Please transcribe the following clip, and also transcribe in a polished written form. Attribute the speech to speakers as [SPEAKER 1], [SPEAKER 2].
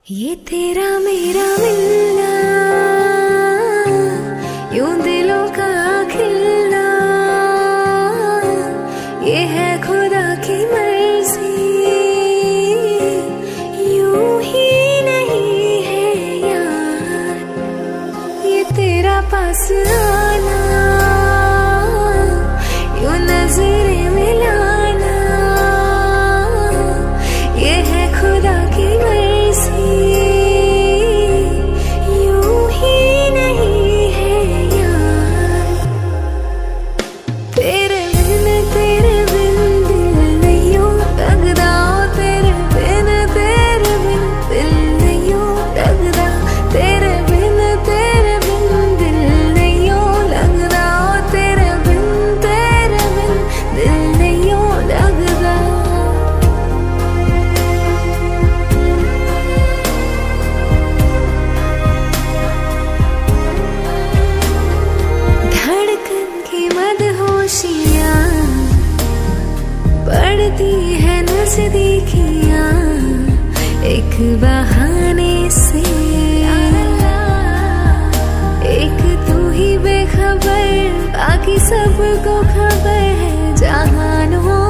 [SPEAKER 1] ये तेरा मेरा मिलना, यूं दिलों का खिलना, ये है खुदा की मर्जी, यूं ही नहीं है यार। ये तेरा पास आना, यूं नजरें मिलाना, ये है खुदा की मर्जी, बढ़ती है नजदीकियां एक बहाने से, एक तू ही बेखबर, बाकी सबको खबर है जहानों